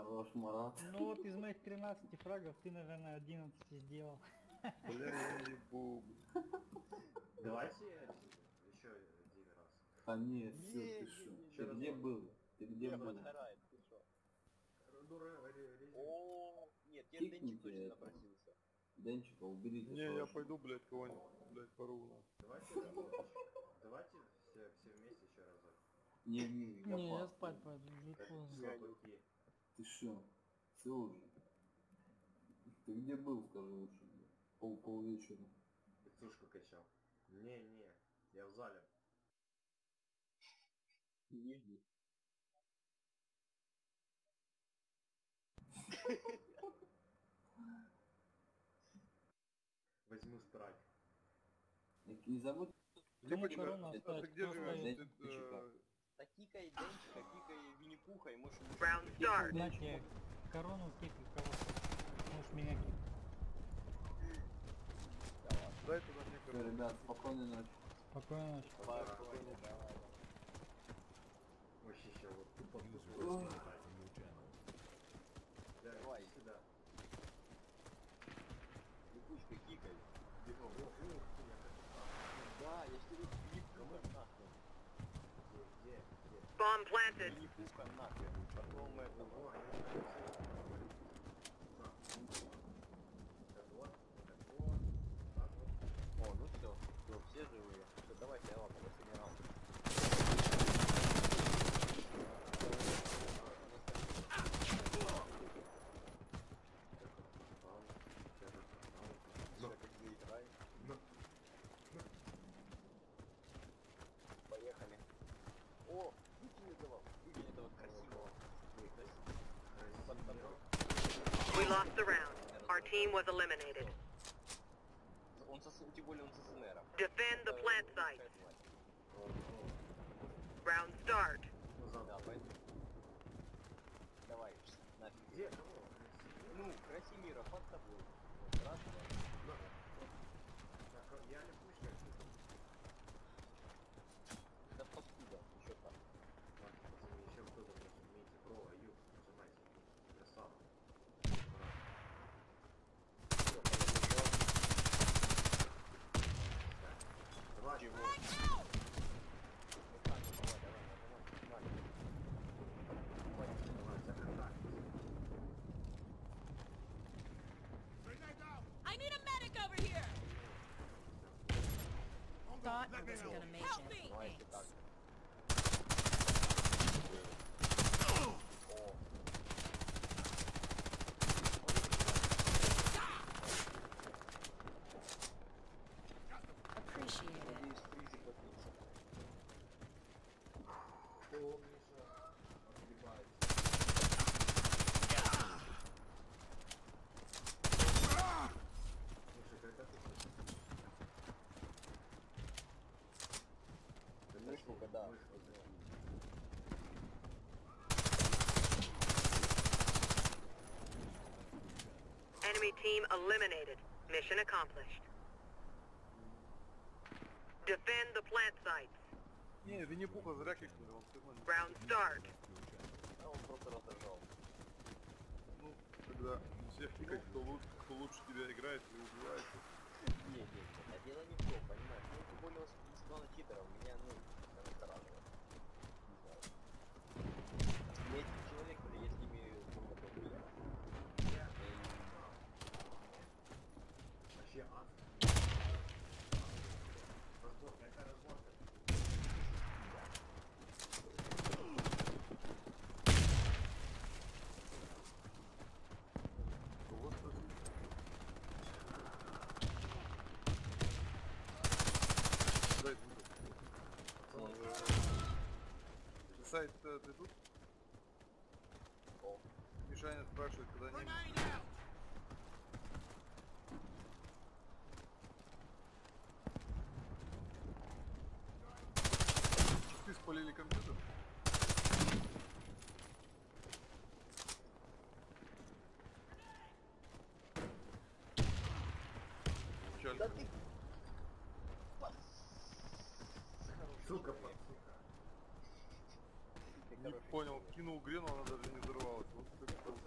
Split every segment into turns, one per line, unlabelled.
Хорош, Марат.
Ну вот из моих 13 фрагов ты, наверное, 11 сделал.
Бля, я ебу.
Давайте еще один раз.
А нет, все, ты шо? Ты где был? Ты где
Не,
был?
подгорает, ты шо?
Ну,
О, нет, я Денчик точно
это.
напросился.
Денчика уберите.
Не, я
срочно.
пойду, блядь, кого-нибудь, блядь, порву на.
Давайте все вместе еще разок.
Не,
Не, я
пас.
спать пойду, уже поздно.
Слабаки.
Ты шо? Все уже. Ты где был, скажи лучше? Полвечера.
Пиццушку качал. Не, я в зале.
Нижний.
Возьму страйк.
Не забудь.
Типочка,
корона
а ты
оставить,
где
просто
живешь?
есть.
Ты,
Да кикай Денчика, кикай Винни-Пуха и можешь...
Round start.
Иначе корону кикай кого-то. Можешь меня кикать.
дай туда мне
Всё,
короче.
ребят, спокойной ночи.
Спокойной ночи.
Спокойно, давай.
Вообще еще вот тупо
Давай.
сюда.
Липучкой кикай. Бегом. Да, я ж тебе Винни-Пуха нахуй.
Где?
Bomb planted.
Винни-Пуха нахуй. Потом это... О, ну все живые. Все, давайте, я ладно, последний раунд. Все, как заиграй. Поехали. О, выкинь этого красивого.
We lost the round. Our team was eliminated.
Он тем более он с СНР.
Defend the plant site. Round start.
Да, пойду. Давай, нафиг.
Где?
Ну, Красимира, под тобой. Вот, раз, два.
Так, я не пущу.
Да паскуда, еще так.
Пацаны, еще кто-то имеете про, Аюб, нажимайте. Красава.
Всё, пойдём.
Давай.
Чего? Вот так, давай, нажимай.
Давай, за контакт.
I need a medic over here!
Thought I wasn't gonna make
Help
it.
me!
Давай, если так. О.
Appreciate it.
Надеюсь, фризи попился.
О, Миша. Отгибается. Слушай, когда ты...
Мышку, когда...
Enemy team eliminated. Mission accomplished. Defend the plant sites.
Не, Винни-Пуха зря кикнули, он все равно.
Round start.
А он просто разожал.
Ну, когда всех кикать, кто лучше тебя играет и убивает.
Не, а дело не в том, понимаешь? Ну, тем более у склона читеров меня, ну, настораживает. Не знаю. Я этих человек, я с ними много проблем.
Вообще ад. Разборка, какая разборка?
Кого спросить? Дай, сайт ты тут?
О,
Мишаня спрашивает, когда не... Ты спалили компьютер? Чаль.
да ты...
Сука, подсука.
Ты,
Не
короче,
понял, кинул грену, она даже не взорвалась. Вот как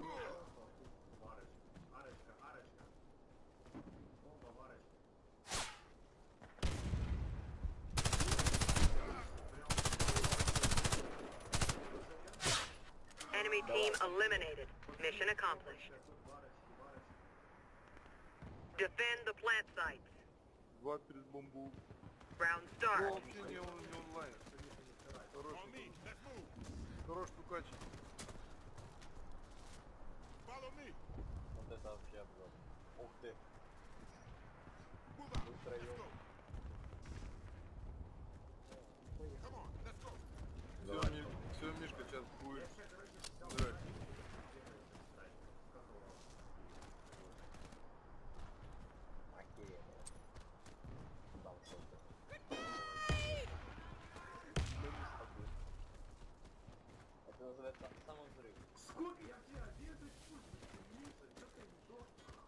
eliminated. Mission accomplished. Defend the plant sites.
Два перед бомбу.
Round
О,
start.
вообще не онлайн. Хороший. Хорош стукач.
Вот это вообще обзор. Ух ты. Вы втроем.
Все, Мишка, сейчас будет драть.
Окей. Там что-то. Это называется самовзрыв.
Сколько я тебе обедать слушаю? Что ты не сдох?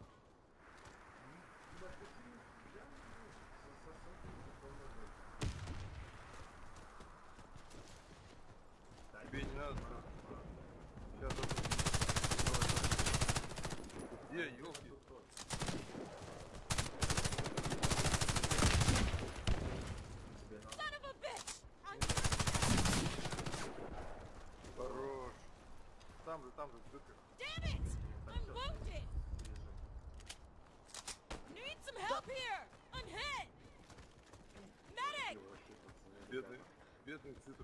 Тебе не надо. Сейчас где, елки?
Son of a bitch!
Хорош. Там же, цифры.
Damn it! I'm wounded! Need some help here! I'm hit! Medic!
Бедный цитрус.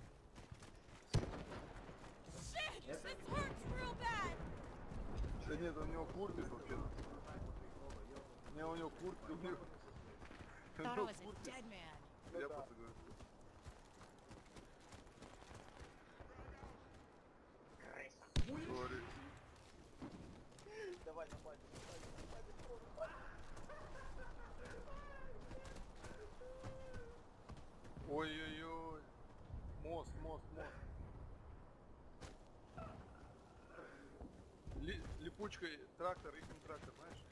Shit! This hurts real bad!
Да нет, у него куртик вообще-то. Не, у него куртик, у него...
Thought it was a dead man.
Я просто говорю. Сори.
Давай, давай,
Ой-ой-ой. Мост. Липучкой трактор, их трактор, знаешь?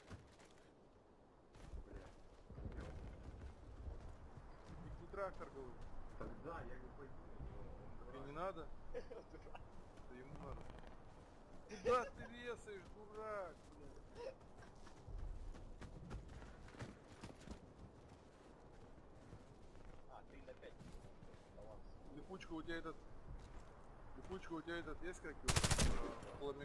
Их не трактор, говорю.
Тогда я не пойду.
Тебе не надо? Да ему надо. Куда ты весаешь, дурак? Блядь?
А, 3 на 5.
Липучка у тебя этот есть как пламя,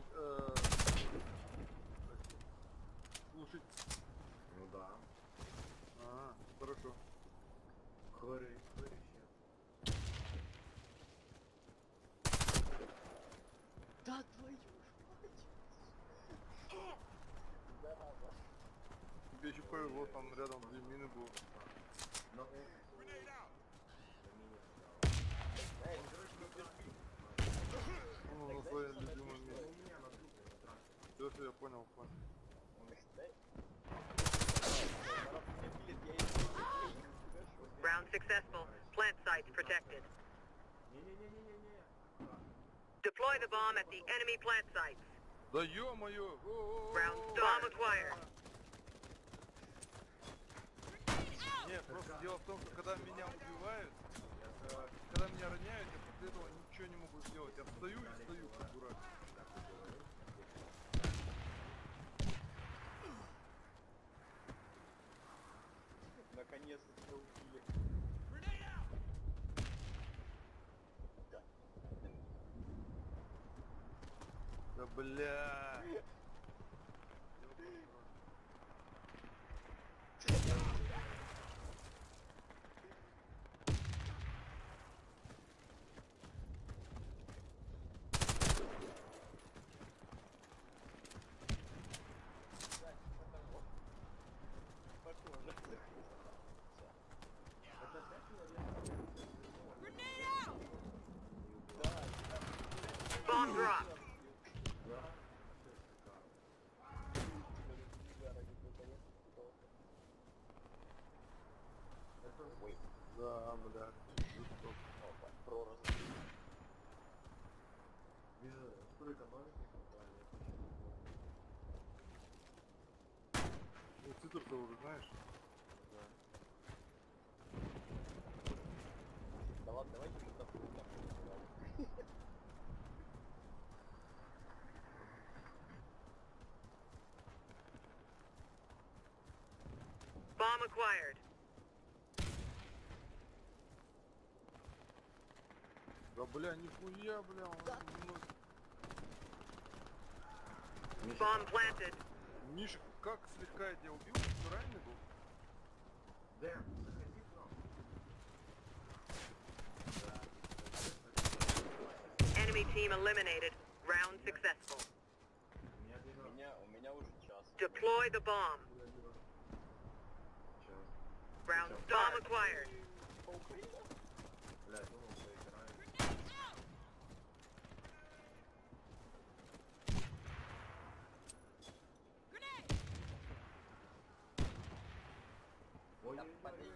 глушить?
Ну да.
Ага, хорошо.
Хори
Да твою ж мать! Зараза.
Тебе еще повезло, там рядом 2 мины было.
Но
Ну, на своей любимой месте.
у меня на другом тракторе.
Все, я понял.
Round successful. Plant sites protected. Deploy the bomb at the enemy plant sites.
Да ё-моё!
Round bomb acquired.
Нет, просто дело в том, что когда меня убивают, когда меня роняют, я после этого ничего не могу сделать. Я встаю и стою, как дурак.
Наконец-то тебя убили.
Да бля.
Grenade out!
Bomb dropped.
Да, бля.
Вижу, что экономики компания.
Ну, цитрус уже знаешь?
Да ладно, давайте мы там
Bomb acquired.
Да бля, нихуя, бля, он
Bomb planted.
Миша, как слегка я тебя убил? Ты раненый был?
Дэн, заходи к нам.
Enemy team eliminated. Round successful.
У меня уже час.
Deploy the bomb.
Сейчас.
Round bomb acquired.
Блядь, думал, что играю.
Grenade!
Ой,
Да
ой,
подожди.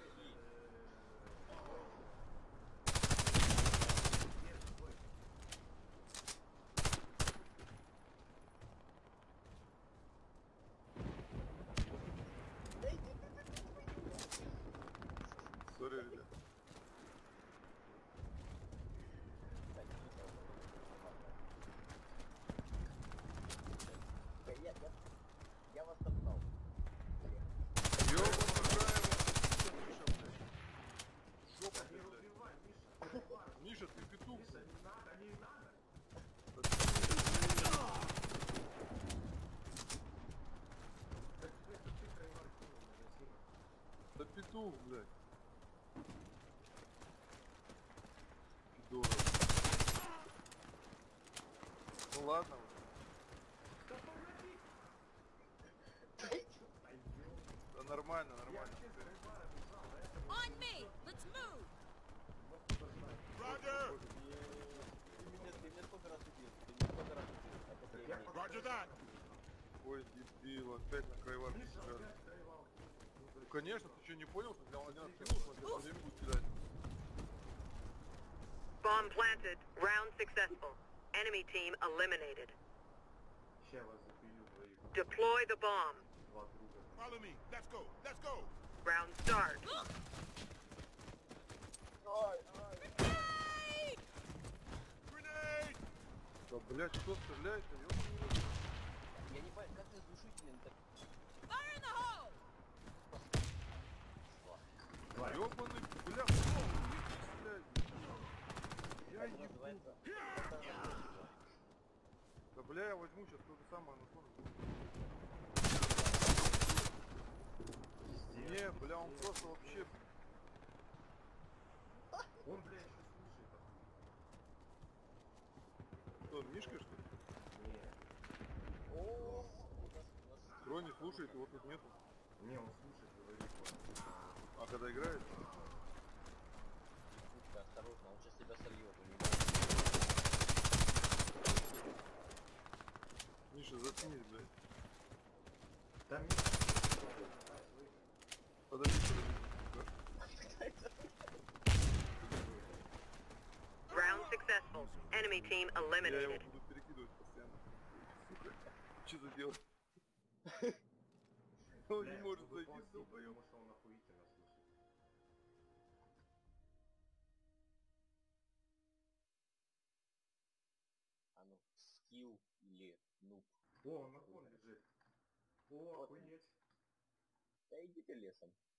Сори, ребят.
Я вас топтал.
Ёбаный Миша, блядь. Жопа,
Не
блядь.
убивай, Миша, убивай.
Миша, ты петух.
Миша, не надо, не надо. Так ты краевар кинул магазин.
Да петух, блядь. Пидоров. Ну ладно.
Да погоди.
Да нормально,
Я
нормально.
вообще краевара бежал, а это
On me! Let's move!
вот кто знает.
Ты меня сколько раз убил? Ты меня сколько раз убил? Это
Так
ты
я
мне.
пока-
Ой, дебил, опять на краевар
Миша
сыграли.
опять краевал.
Ну конечно, ты что, не понял, что взял один откинул, смотри, все время будет кидать.
Bomb planted. Round successful. Enemy team eliminated.
Ща вас запилю двоих.
Deploy the bomb.
Два друга.
Follow me. Let's go. Let's go.
Round start.
Grenade!
Да, блядь, кто стреляет-то, ёбаный рот.
Я не понимаю, как ты с душителем так...
Fire in the hole!
Ёбаный, бля, кто? Блядь. Я
Это
ебу.
называется...
Да бля, я возьму сейчас то же самое на сон. Не, бля, он просто вообще...
Он, бля, еще слушает.
Что, Мишка, что ли?
Не,
О,
Кроме слушает, его тут нету.
не, он слушает, говорит.
А когда играет?
Мишка, осторожно, он сейчас тебя сольет.
Миша, заткнись, блядь.
Там Миша.
Подожди, подожди.
Round successful. Enemy team
Я его
eliminated.
буду перекидывать постоянно. Сука, что за дело? Он не может зайти, долбоёб.
Потому что он охуительно слушает.
А ну, скилл или нуб.
О, он на фон лежит. О, охуеть.
Да иди ты лесом.